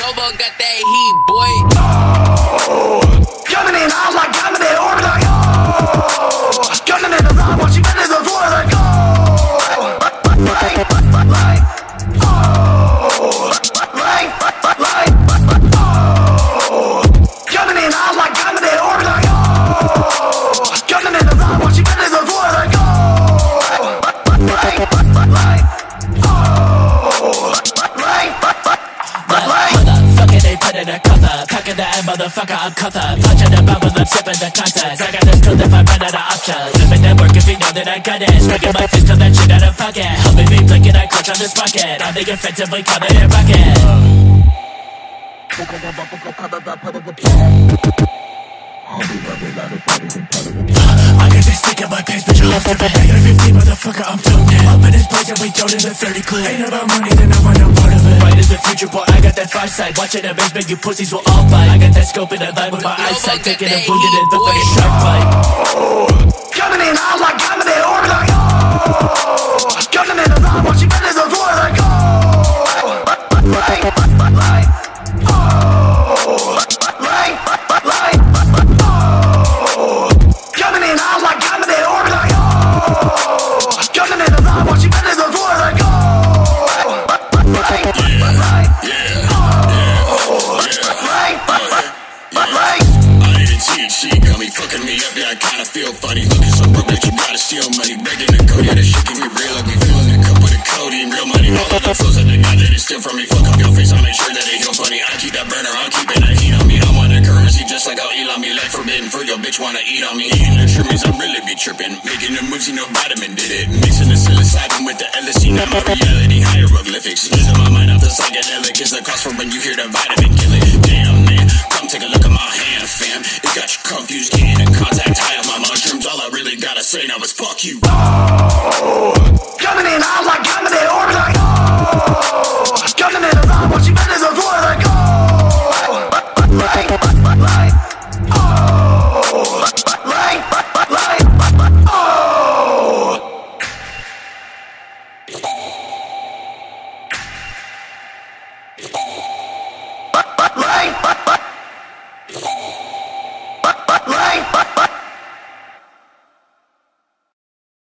Novo got that heat, boy. Coming in, I was like, coming in, or like, oh. Coming in the ride, watch you better than before, like, oh. Coming in, I was like, coming in, or like, oh. Coming in the ride, watch you better than before, like, oh. Fuck it, they put in a cover. Packing the end, motherfucker, I'm covered. Punching the bubble, I'm sipping the contacts. I got this truth if I run out of options. Living that work if you know that I got it. Swinging my fist till that shit out of pocket. Helping me blinking, I clutch on this pocket. I'm the offensively calling it rocket. I got this stick in my pants, bitch, I'm different. Negative 15, motherfucker, I'm tuned in. Up in this place and we don't in the 30 clip. Ain't about money, then I want no part of it. Right in the future, boy, I got that far side. Watching the basement, you pussies will all bite. I got that scope and that vibe with my eyesight. Taking a booted in the fucking shark bite. Coming in, I was like, coming in, or like, oh. Coming in the ride, watch you better than before, like, oh. Coming in, I was like, coming in, or like, oh. Coming in the ride, watch you better than before, like, oh. She got me fucking me up, yeah, I kinda feel funny. Looking so broke that you gotta steal money. Begging the code, yeah, that shit can be real. Like we filling the cup with a codeine, real money. All of the flows that they got, that is still from me. Fuck up your face, I'll make sure that it heal funny. I keep that burner, I'm keeping that heat on me. I'm on that currency just like I'll eat on me. Like forbidden fruit, your bitch wanna eat on me. Eating the shroomies, I really be tripping. Making the moves, you know Vitamin did it. Mixing the psilocybin with the LSD, now my reality. Hieroglyphics, losing my mind off the psychedelic. Is the cost for when you hear the vitamin kill it. Damn, man, come take a look at my hand, fam. It got you confused, getting in contact high on my mushrooms. All I really gotta say now is fuck you. Coming in, I was like, coming in,